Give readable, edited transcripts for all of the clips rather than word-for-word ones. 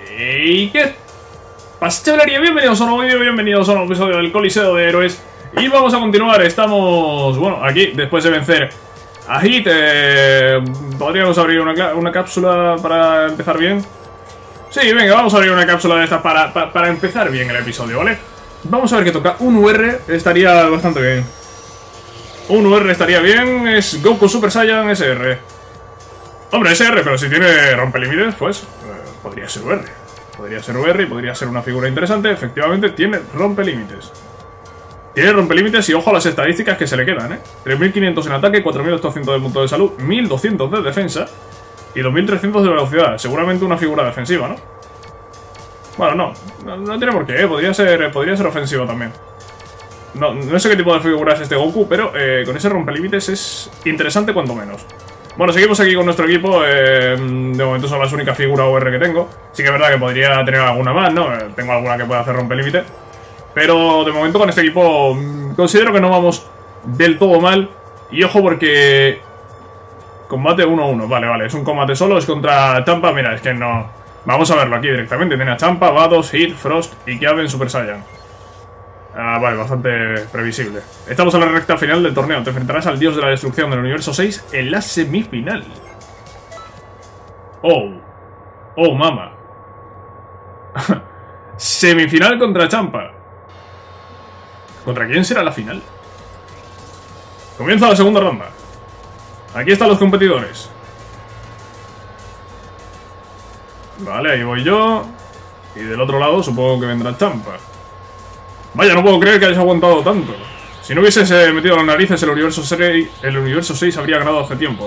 ¿Y qué pasa, chavalería? Bienvenidos a un nuevo vídeo, bienvenidos a un nuevo episodio del Coliseo de Héroes. Y vamos a continuar, estamos, bueno, aquí, después de vencer a Hit. Podríamos abrir una cápsula para empezar bien. Sí, venga, vamos a abrir una cápsula de estas para empezar bien el episodio, ¿vale? Vamos a ver qué toca. Un UR estaría bastante bien. Un UR estaría bien, es Goku Super Saiyan SR. Hombre, SR, pero si tiene rompelímites, pues podría ser UR. Podría ser UR y podría ser una figura interesante. Efectivamente, tiene rompelímites. Tiene rompelímites y ojo a las estadísticas que se le quedan, 3.500 en ataque, 4.800 de punto de salud, 1.200 de defensa y 2.300 de velocidad. Seguramente una figura defensiva, ¿no? Bueno, no tiene por qué, podría ser ofensivo también. No sé qué tipo de figura es este Goku, pero con ese rompelímites es interesante cuanto menos. Bueno, seguimos aquí con nuestro equipo. De momento son las únicas figuras OR que tengo. Sí que es verdad que podría tener alguna más, ¿no? Tengo alguna que pueda hacer rompelímite. Pero de momento con este equipo considero que no vamos del todo mal. Y ojo porque... Combate 1-1, vale, es un combate solo, es contra Champa. Mira, es que no... Vamos a verlo aquí directamente. Tiene a Champa, Vados, Hit, Frost y Kiabe en Super Saiyan. Vale, bastante previsible. Estamos en la recta final del torneo. Te enfrentarás al dios de la destrucción del universo 6 en la semifinal. Oh, mama. Semifinal contra Champa. ¿Contra quién será la final? Comienza la segunda ronda. Aquí están los competidores. Vale, ahí voy yo. Y del otro lado supongo que vendrá Champa. Vaya, no puedo creer que hayas aguantado tanto. Si no hubieses metido las narices, el universo 6 habría ganado hace tiempo.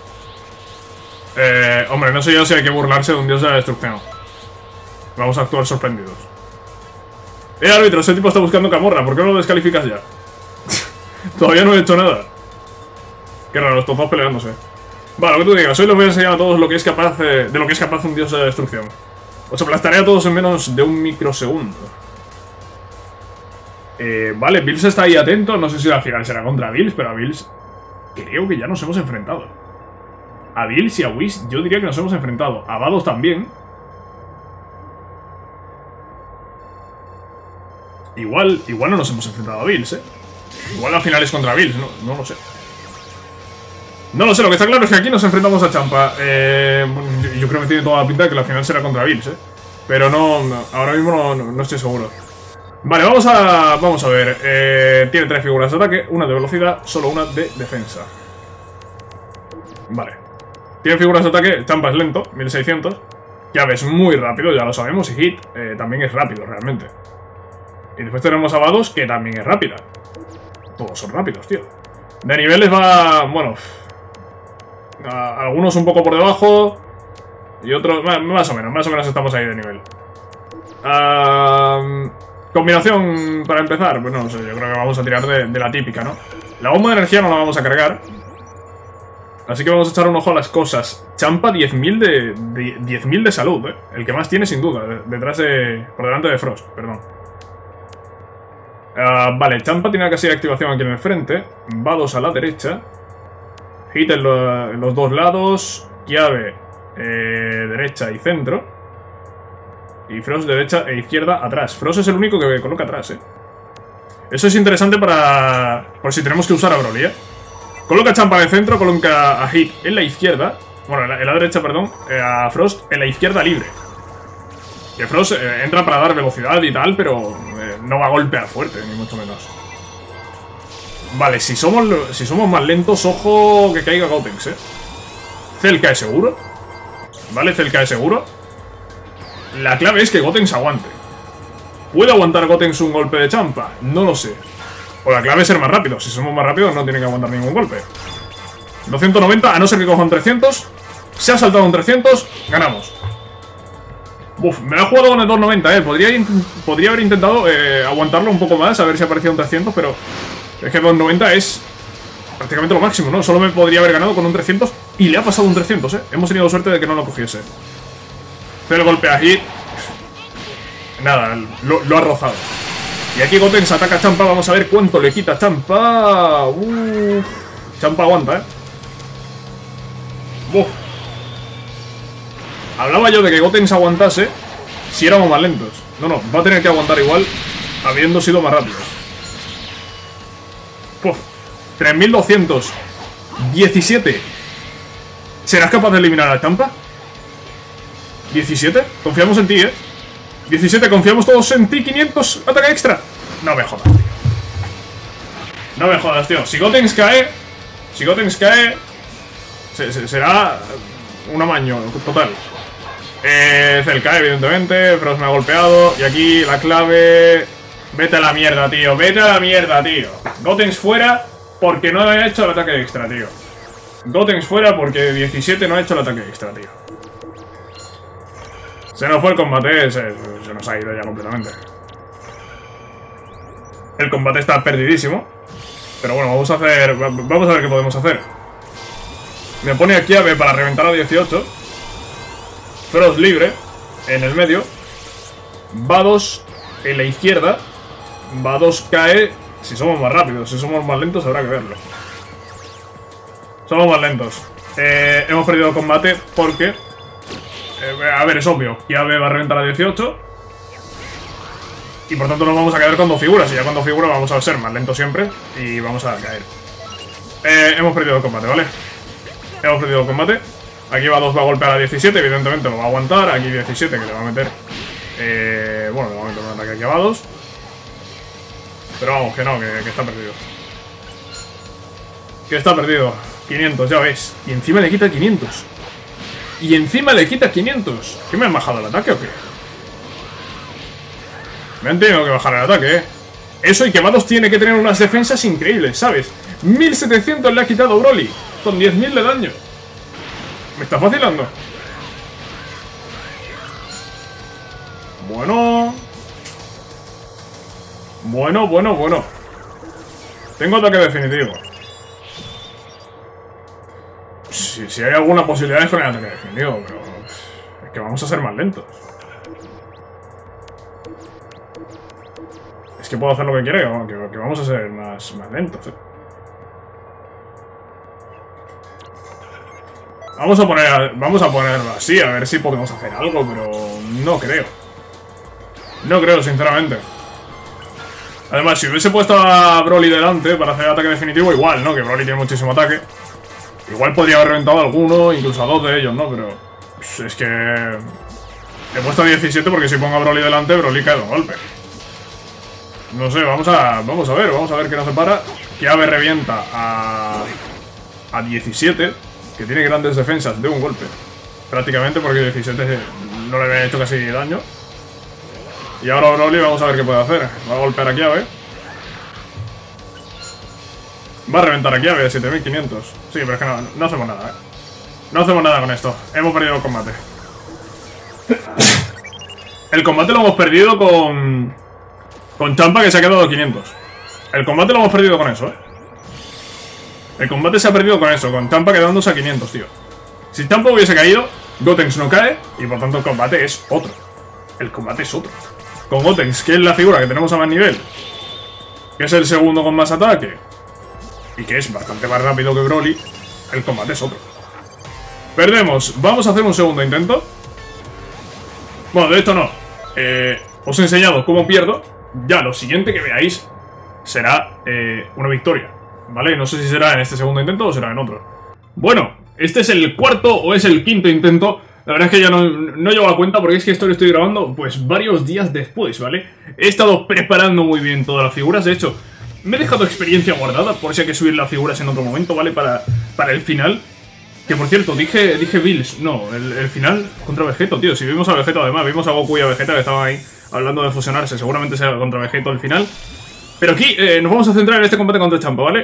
Hombre, no sé yo si hay que burlarse de un dios de la destrucción. Vamos a actuar sorprendidos. Árbitro, ese tipo está buscando camorra. ¿Por qué no lo descalificas ya? Todavía no he hecho nada. Qué raro, estos dos peleándose. Vale, lo que tú digas. Hoy les voy a enseñar a todos lo que es capaz de lo que es capaz un dios de la destrucción. Os aplastaré a todos en menos de un microsegundo. Vale, Bills está ahí atento. No sé si la final será contra Bills, pero a Bills creo que ya nos hemos enfrentado. A Bills y a Whis yo diría que nos hemos enfrentado. A Vados también. Igual no nos hemos enfrentado a Bills, Igual la final es contra Bills, no lo sé. No lo sé, lo que está claro es que aquí nos enfrentamos a Champa. Yo creo que tiene toda la pinta de que la final será contra Bills, Pero ahora mismo no estoy seguro. Vale, vamos a ver. Tiene 3 figuras de ataque, una de velocidad, solo una de defensa. Vale. Tiene figuras de ataque, Champa es lento, 1600. Kiabe es muy rápido, ya lo sabemos, y Hit también es rápido, realmente. Y después tenemos a Vados, que también es rápida. Todos son rápidos, tío. De niveles va... Bueno... algunos un poco por debajo. Y otros... Más o menos estamos ahí de nivel. Combinación para empezar, pues no sé, yo creo que vamos a tirar de la típica, ¿no? La bomba de energía no la vamos a cargar. Así que vamos a echar un ojo a las cosas. Champa 10.000 de salud, El que más tiene sin duda, por delante de Frost, perdón. Vale, Champa tiene casi activación aquí en el frente. Vados a la derecha. Hit en los dos lados. Kiabe derecha y centro. Y Frost derecha e izquierda atrás. Frost es el único que coloca atrás, Eso es interesante por si tenemos que usar a Broly, Coloca a Champa en el centro, coloca a Hit en la izquierda. Bueno, en la derecha, perdón. A Frost en la izquierda libre. Que Frost entra para dar velocidad y tal, pero no va a golpear fuerte, ni mucho menos. Vale, si somos más lentos, ojo que caiga Gotenks, Cell cae seguro. Vale, Cell cae seguro. La clave es que Gotenks aguante. ¿Puede aguantar Gotenks un golpe de Champa? No lo sé. O la clave es ser más rápido. Si somos más rápidos no tiene que aguantar ningún golpe. 290, a no ser que coja un 300. Se ha saltado un 300, ganamos. Uf, me la he jugado con el 290, Podría haber intentado aguantarlo un poco más, a ver si aparecía un 300, pero es que el 290 es prácticamente lo máximo, ¿no? Solo me podría haber ganado con un 300 y le ha pasado un 300, Hemos tenido suerte de que no lo cogiese. Pero golpea a Hit. Nada, lo ha rozado. Y aquí Gotenks ataca a Champa, vamos a ver cuánto le quita a Champa. Champa aguanta, Hablaba yo de que Gotenks aguantase si éramos más lentos. No, no, va a tener que aguantar igual, habiendo sido más rápidos. Puf, 3217. ¿Serás capaz de eliminar a Champa? 17, confiamos en ti, 17, confiamos todos en ti. 500, ataque extra. No me jodas, tío. No me jodas, tío. Si Gotenks cae, será un amaño total. Cell cae, evidentemente. Frost me ha golpeado. Y aquí la clave. Vete a la mierda, tío. Vete a la mierda, tío. Gotenks fuera porque no ha hecho el ataque extra, tío. Gotenks fuera porque 17 no ha hecho el ataque extra, tío. Se nos fue el combate. Se nos ha ido ya completamente. El combate está perdidísimo. Pero bueno, vamos a ver qué podemos hacer. Me pone aquí a B para reventar a 18. Frost libre en el medio. Va2 en la izquierda. Va2 cae. Si somos más rápidos, si somos más lentos habrá que verlo. Somos más lentos. Hemos perdido el combate porque a ver, es obvio. Ya B va a reventar a 18. Y por tanto nos vamos a quedar con 2 figuras. Y ya con 2 figuras vamos a ser más lentos siempre. Y vamos a caer. Hemos perdido el combate, ¿vale? Hemos perdido el combate. Aquí Va2 va a golpear a 17. Evidentemente lo va a aguantar. Aquí 17 que le va a meter. Bueno, le va a meter un ataque aquí a Va2. Pero vamos, que no, que está perdido. Que está perdido. 500, ya veis. Y encima le quita 500. Y encima le quita 500. ¿Qué me han bajado el ataque o qué? Me han tenido que bajar el ataque, Eso y que Va2 tiene que tener unas defensas increíbles, ¿sabes? 1700 le ha quitado Broly, con 10.000 de daño. Me está facilitando. Bueno. Bueno. Tengo ataque definitivo. Si hay alguna posibilidad es con el ataque definitivo, pero es que vamos a ser más lentos. Es que puedo hacer lo que quiera, que vamos a ser más lentos, Vamos a ponerlo así, a ver si podemos hacer algo, pero no creo. No creo, sinceramente. Además, si hubiese puesto a Broly delante para hacer el ataque definitivo, igual, ¿no? Que Broly tiene muchísimo ataque. Igual podría haber reventado a alguno, incluso a 2 de ellos, ¿no? Pero es que he puesto a 17 porque si pongo a Broly delante, Broly cae de un golpe. No sé, vamos a ver qué nos separa. Que Ave revienta a 17, que tiene grandes defensas de un golpe. Prácticamente porque 17 no le había hecho casi daño. Y ahora Broly vamos a ver qué puede hacer. Va a golpear aquí a Ave. Va a reventar aquí a 7500. Sí, pero es que no hacemos nada, No hacemos nada con esto. Hemos perdido el combate. El combate lo hemos perdido con Champa, que se ha quedado a 500. El combate lo hemos perdido con eso, El combate se ha perdido con eso, con Champa quedándose a 500, tío. Si Champa hubiese caído, Gotenks no cae y por tanto el combate es otro. El combate es otro. Con Gotenks, que es la figura que tenemos a más nivel, que es el segundo con más ataque y que es bastante más rápido que Broly, el combate es otro. Perdemos. Vamos a hacer un segundo intento. Bueno, de hecho no. Os he enseñado cómo pierdo. Ya lo siguiente que veáis será una victoria, ¿vale? No sé si será en este segundo intento o será en otro. Bueno, este es el cuarto o es el quinto intento. La verdad es que ya no llevo la cuenta porque es que esto lo estoy grabando pues varios días después, ¿vale? He estado preparando muy bien todas las figuras. De hecho, me he dejado experiencia guardada por si hay que subir las figuras en otro momento, ¿vale? Para el final. Que por cierto, dije Bills. No, el final contra Vegeto, tío. Si vimos a Vegeto, además, vimos a Goku y a Vegeta que estaban ahí hablando de fusionarse. Seguramente sea contra Vegeto el final. Pero aquí nos vamos a centrar en este combate contra Champa, ¿vale?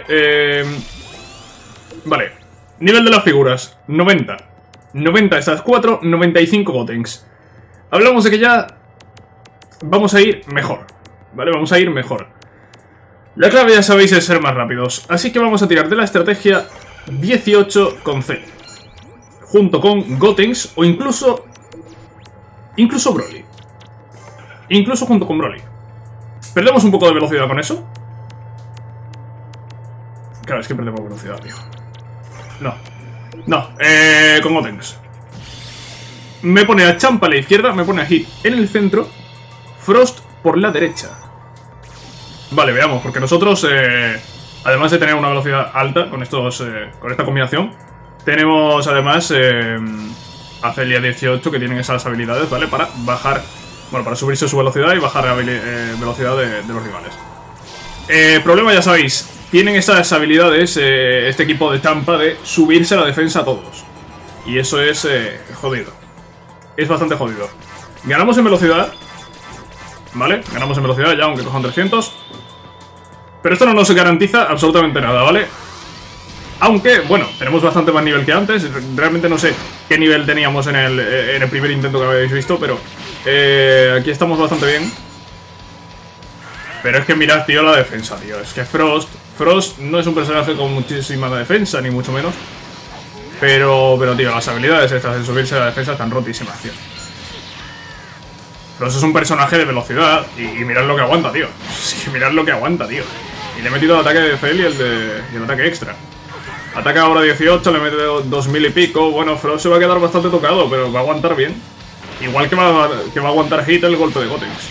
Vale. Nivel de las figuras, 90. 90 estas 4, 95 Gotenks. Hablamos de que ya vamos a ir mejor, ¿vale? Vamos a ir mejor. La clave, ya sabéis, es ser más rápidos. Así que vamos a tirar de la estrategia 18 con C. Junto con Gotenks o incluso Broly. Incluso junto con Broly. ¿Perdemos un poco de velocidad con eso? Claro, es que perdemos velocidad, tío. No, con Gotenks. Me pone a Champa a la izquierda, me pone a Hit en el centro, Frost por la derecha. Vale, veamos, porque nosotros, además de tener una velocidad alta con esta combinación, tenemos además a Celia 18 que tienen esas habilidades, ¿vale? Para bajar, bueno, para subirse su velocidad y bajar la velocidad de los rivales. Problema, ya sabéis, tienen esas habilidades, este equipo de Champa, de subirse la defensa a todos. Y eso es jodido. Es bastante jodido. Ganamos en velocidad, ¿vale? Ganamos en velocidad ya, aunque cojan 300. Pero esto no nos garantiza absolutamente nada, ¿vale? Aunque, bueno, tenemos bastante más nivel que antes. Realmente no sé qué nivel teníamos en el primer intento que habéis visto, pero aquí estamos bastante bien. Pero es que mirad, tío, la defensa, tío. Es que Frost no es un personaje con muchísima defensa, ni mucho menos. Pero tío, las habilidades estas de subirse a la defensa están rotísimas, tío. Frost es un personaje de velocidad y mirad lo que aguanta, tío. Es que mirad lo que aguanta, tío. Y le he metido el ataque de Fel y el ataque extra. Ataca ahora 18, le mete 2000 y pico. Bueno, Frost se va a quedar bastante tocado, pero va a aguantar bien. Igual que va a aguantar Hit el golpe de Gotenks.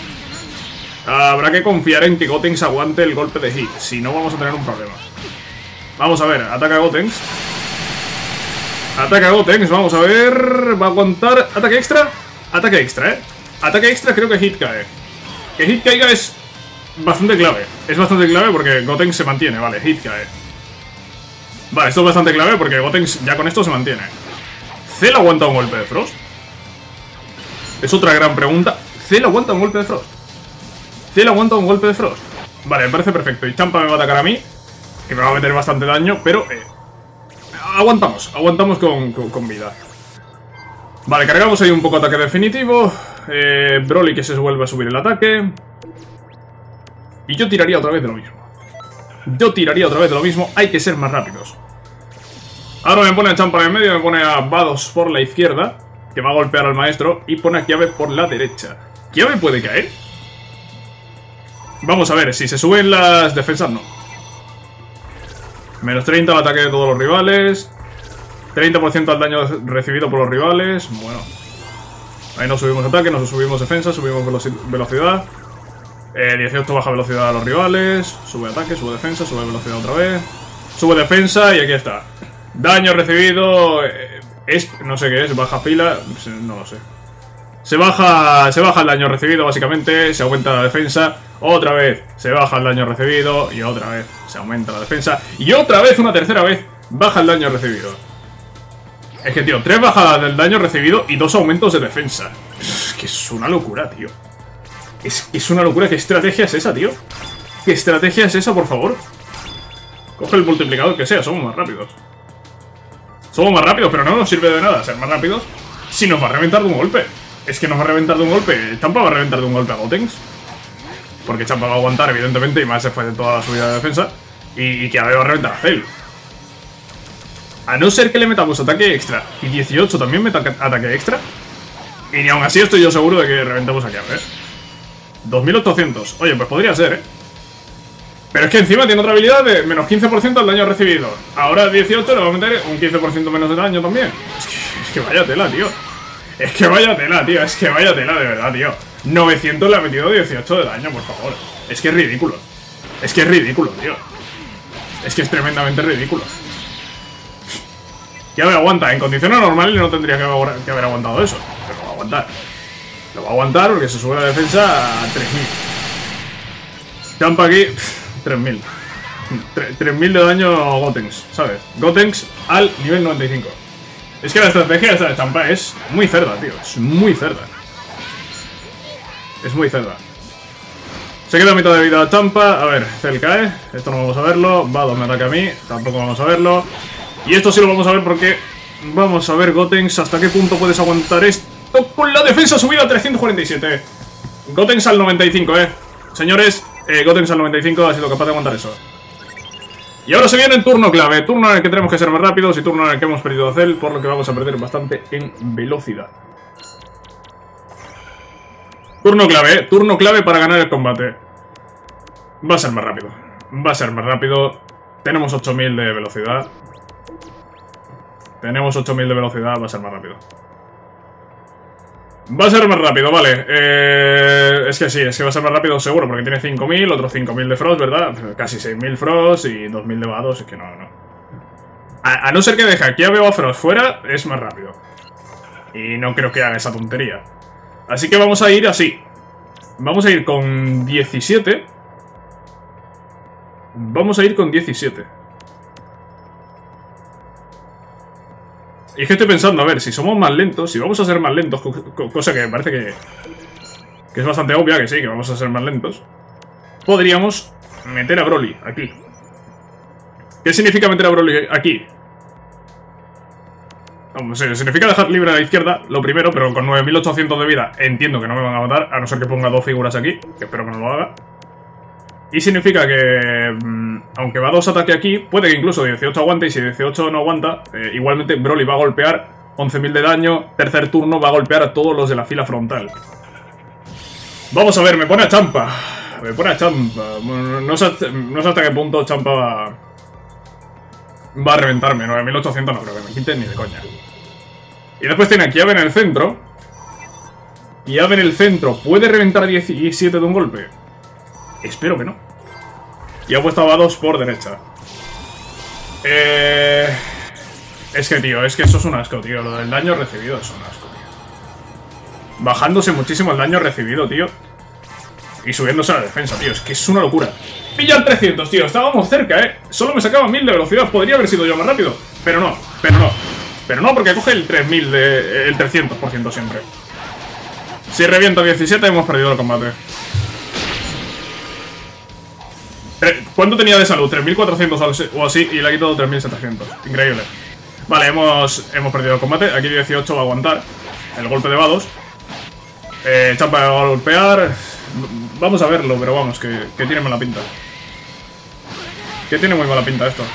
Habrá que confiar en que Gotenks aguante el golpe de Hit. Si no, vamos a tener un problema. Vamos a ver, ataca a Gotenks. Ataca a Gotenks, vamos a ver. Va a aguantar. Ataque extra. Ataque extra, Ataque extra, creo que Hit cae. Que Hit caiga es bastante clave. Es bastante clave porque Gotenks se mantiene, vale, Hit cae. Vale, esto es bastante clave porque Gotenks ya con esto se mantiene. ¿Cell aguanta un golpe de Frost? Es otra gran pregunta. ¿Cell aguanta un golpe de Frost? ¿Cell aguanta un golpe de Frost? Vale, me parece perfecto. Y Champa me va a atacar a mí, que me va a meter bastante daño, pero aguantamos con vida. Vale, cargamos ahí un poco ataque definitivo. Broly que se vuelve a subir el ataque. Y yo tiraría otra vez de lo mismo. Hay que ser más rápidos. Ahora me pone a Champa en el medio, me pone a Vados por la izquierda, que va a golpear al maestro, y pone a Kiawe por la derecha. ¿Kiawe puede caer? Vamos a ver, si se suben las defensas, no. Menos 30 al ataque de todos los rivales. 30% al daño recibido por los rivales. Bueno, ahí nos subimos ataque, nos subimos defensa, subimos velocidad. 18 baja velocidad a los rivales. Sube ataque, sube defensa, sube velocidad otra vez. Sube defensa y aquí está. Daño recibido. No sé qué es, baja fila. No lo sé. Se baja el daño recibido básicamente. Se aumenta la defensa. Otra vez se baja el daño recibido. Y otra vez se aumenta la defensa. Y otra vez, una tercera vez, baja el daño recibido. Es que, tío, 3 bajadas del daño recibido y 2 aumentos de defensa. Es que es una locura, tío. Es una locura. ¿Qué estrategia es esa, tío? ¿Qué estrategia es esa, por favor? Coge el multiplicador que sea, somos más rápidos. Somos más rápidos, pero no nos sirve de nada ser más rápidos si nos va a reventar de un golpe. Es que nos va a reventar de un golpe. Champa va a reventar de un golpe a Gotenks. Porque Champa va a aguantar, evidentemente, y más después de toda la subida de defensa. Y que va a reventar a Cell. A no ser que le metamos ataque extra y 18 también meta ataque extra. Y ni aún así estoy yo seguro de que reventamos a Kiawe, 2800. Oye, pues podría ser, Pero es que encima tiene otra habilidad de menos 15% al daño recibido. Ahora 18 le va a meter un 15% menos de daño también. Es que vaya tela, tío. Es que vaya tela, de verdad, tío. 900 le ha metido 18 de daño, por favor. Es que es ridículo. Es que es ridículo, tío. Es que es tremendamente ridículo. Kiawe aguanta. En condiciones normales no tendría que haber aguantado eso. Pero lo va a aguantar. Lo va a aguantar porque se sube la defensa a 3000. Champa aquí, 3000. 3000 de daño a Gotenks, ¿sabes? Gotenks al nivel 95. Es que la estrategia de esta Champa es muy cerda, tío. Es muy cerda. Es muy cerda. Se queda a mitad de vida Champa. A ver, Cell cae. Esto no vamos a verlo. Vados me ataca a mí. Tampoco vamos a verlo. Y esto sí lo vamos a ver porque vamos a ver, Gotenks, hasta qué punto puedes aguantar esto con la defensa subida a 347. Gotenks al 95, señores, Gotenks al 95 ha sido capaz de aguantar eso. Y ahora se viene el turno clave, turno en el que tenemos que ser más rápidos y turno en el que hemos perdido a Cell, por lo que vamos a perder bastante en velocidad. Turno clave para ganar el combate. Va a ser más rápido. Tenemos 8000 de velocidad. Va a ser más rápido. Va a ser más rápido, vale. Es que sí, es que va a ser más rápido seguro, porque tiene 5000, otros 5000 de Frost, ¿verdad? Casi 6000 Frost y 2000 de vados, es que no. A no ser que deje aquí a Bebo a Frost fuera, es más rápido. Y no creo que haga esa tontería. Así que vamos a ir así. Vamos a ir con 17. Vamos a ir con 17. Y es que estoy pensando, a ver, si somos más lentos, si vamos a ser más lentos, cosa que me parece que es bastante obvia, que sí, que vamos a ser más lentos, podríamos meter a Broly aquí. ¿Qué significa meter a Broly aquí? No sé, significa dejar libre a la izquierda, lo primero, pero con 9800 de vida entiendo que no me van a matar, a no ser que ponga dos figuras aquí, que espero que no lo haga. Y significa que, aunque va 2 ataque aquí, puede que incluso 18 aguante, y si 18 no aguanta, igualmente Broly va a golpear 11.000 de daño, tercer turno va a golpear a todos los de la fila frontal. Vamos a ver, me pone a Champa. Me pone a Champa. No sé hasta qué punto Champa va a reventarme. 9800 no creo que me quiten ni de coña. Y después tiene a Kiabe en el centro. Kiabe en el centro. ¿Puede reventar a 17 de un golpe? Espero que no. Y ha puesto a Vados por derecha. Es que, tío, es que eso es un asco, tío. Lo del daño recibido es un asco, tío. Bajándose muchísimo el daño recibido, tío. Y subiéndose a la defensa, tío. Es que es una locura. Pillan 300, tío. Estábamos cerca, Solo me sacaba 1000 de velocidad. Podría haber sido yo más rápido. Pero no, Pero no, porque coge el 3000 de... el 300% siempre. Si revienta 17, hemos perdido el combate. ¿Cuánto tenía de salud? 3400 o así, y le ha quitado 3700. Increíble. Vale, hemos perdido el combate. Aquí 18 va a aguantar el golpe de Vados. Champa va a golpear. Vamos a verlo, pero vamos, que tiene mala pinta. Que tiene muy mala pinta esto.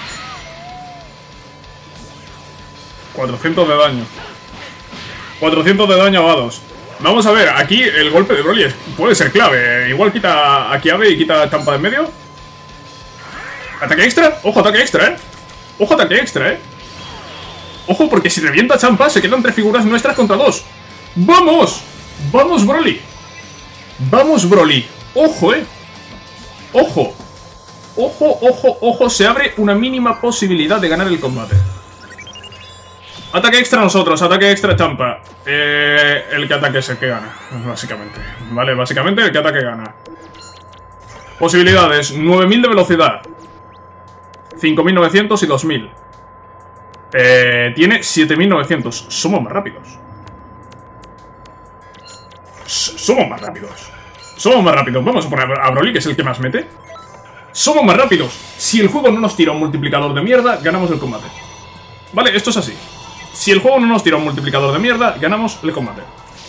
400 de daño. 400 de daño a Vados. Vamos a ver, aquí el golpe de Broly puede ser clave. Igual quita a Kiabe y quita a Champa de en medio. ¿Ataque extra? Ojo, ataque extra, Ojo, ataque extra, Ojo, porque si revienta Champa se quedan 3 figuras nuestras contra 2. ¡Vamos! ¡Vamos, Broly! ¡Vamos, Broly! ¡Ojo, ¡Ojo! ¡Ojo, ojo, ojo! Se abre una mínima posibilidad de ganar el combate. Ataque extra nosotros, ataque extra Champa. El que ataque es el que gana, básicamente. Vale, básicamente el que ataque gana. Posibilidades, 9000 de velocidad, 5900 y 2000. Tiene 7900. Somos más rápidos. Somos más rápidos. Somos más rápidos. Vamos a poner a Broly, que es el que más mete. Somos más rápidos. Si el juego no nos tira un multiplicador de mierda, ganamos el combate. Vale, esto es así. Si el juego no nos tira un multiplicador de mierda, ganamos el combate.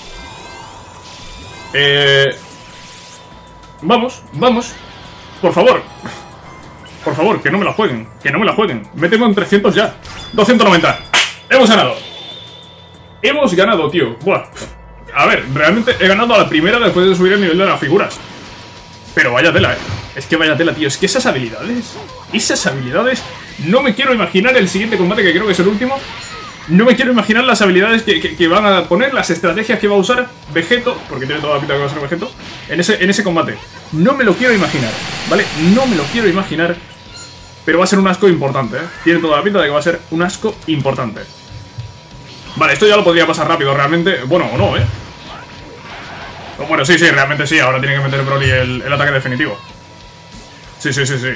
Vamos, vamos. Por favor. Por favor, que no me la jueguen. Que no me la jueguen. Méteme en 300 ya. 290. Hemos ganado. Hemos ganado, tío. Buah. A ver, realmente he ganado a la primera después de subir el nivel de las figuras. Pero vaya tela, Es que vaya tela, tío. Es que esas habilidades... No me quiero imaginar el siguiente combate, que creo que es el último. No me quiero imaginar las habilidades que van a poner, las estrategias que va a usar Vegeto, porque tiene toda la pinta que va a ser Vegeto, en ese combate. No me lo quiero imaginar, ¿vale? No me lo quiero imaginar, pero va a ser un asco importante, Tiene toda la pinta de que va a ser un asco importante. Vale, esto ya lo podría pasar rápido, realmente. Bueno, o no, Bueno, sí, realmente sí. Ahora tiene que meter Broly el ataque definitivo. Sí.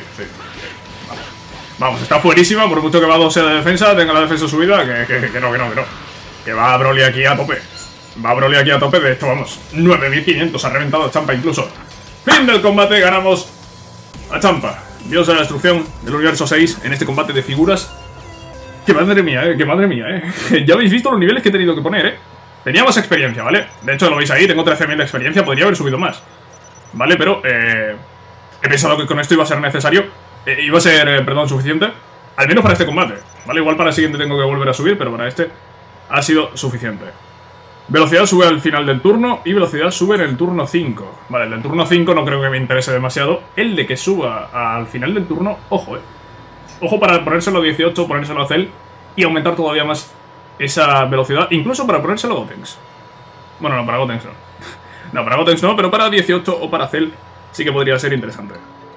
Vamos, está fuerísima, por mucho que Vados sea de defensa, tenga la defensa subida, que no. Que va Broly aquí a tope. De hecho, vamos, 9500, ha reventado a Champa incluso. Fin del combate, ganamos a Champa, dios de la destrucción del universo 6, en este combate de figuras. Que madre mía, Ya habéis visto los niveles que he tenido que poner, Tenía más experiencia, ¿vale? De hecho, lo veis ahí, tengo 13.000 de experiencia, podría haber subido más, ¿vale? Pero, he pensado que con esto iba a ser necesario. Perdón, suficiente. Al menos para este combate, ¿vale? Igual para el siguiente tengo que volver a subir, pero para este ha sido suficiente. Velocidad sube al final del turno y velocidad sube en el turno 5. Vale, el del turno 5 no creo que me interese demasiado. El de que suba al final del turno, ojo, Ojo para ponérselo a 18, ponérselo a Cell y aumentar todavía más esa velocidad, incluso para ponérselo a Gotenks. Bueno, no, para Gotenks no. No, para Gotenks no, pero para 18 o para Cell sí que podría ser interesante.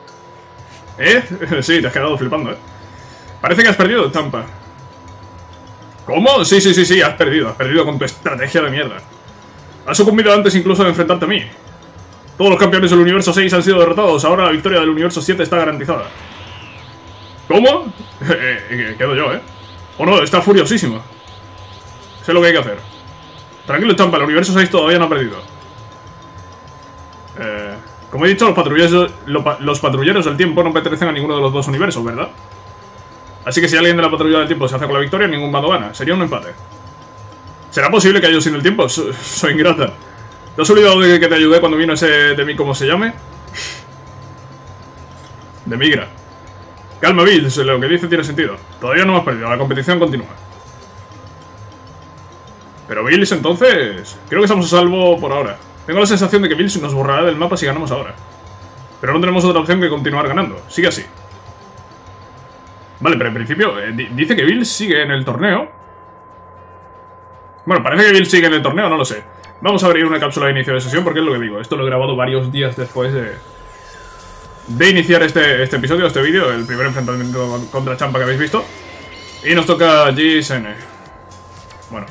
Sí, te has quedado flipando, Parece que has perdido, Champa. ¿Cómo? Sí, has perdido con tu estrategia de mierda. Has sucumbido antes incluso de enfrentarte a mí. Todos los campeones del universo 6 han sido derrotados, ahora la victoria del universo 7 está garantizada. ¿Cómo? Quedo yo, Oh no, está furiosísimo. Sé lo que hay que hacer. Tranquilo, Champa, el universo 6 todavía no ha perdido. Como he dicho, los patrulleros del tiempo no pertenecen a ninguno de los dos universos, ¿verdad? Así que si alguien de la patrulla del tiempo se hace con la victoria, ningún bando gana. Sería un empate. ¿Será posible que haya sin el tiempo? Soy ingrata. ¿Te has olvidado de que te ayudé cuando vino ese de mí, cómo se llame? De migra. Calma, Bill, lo que dice tiene sentido. Todavía no hemos perdido, la competición continúa. Pero Bills, entonces... Creo que estamos a salvo por ahora. Tengo la sensación de que Bills nos borrará del mapa si ganamos ahora. Pero no tenemos otra opción que continuar ganando. Sigue así. Vale, pero en principio dice que Bills sigue en el torneo. Bueno, parece que Bills sigue en el torneo, no lo sé. Vamos a abrir una cápsula de inicio de sesión porque es lo que digo. Esto lo he grabado varios días después de iniciar este episodio, este vídeo. El primer enfrentamiento contra Champa que habéis visto. Y nos toca GSN. Bueno.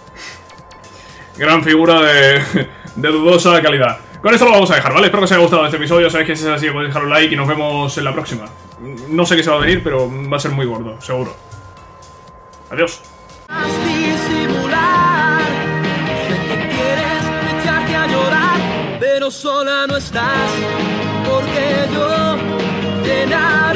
Gran figura de dudosa calidad. Con esto lo vamos a dejar, ¿vale? Espero que os haya gustado este episodio. Sabéis que si es así podéis dejar un like y nos vemos en la próxima. No sé qué se va a venir, pero va a ser muy gordo, seguro. Adiós. Pero sola no estás, porque yo te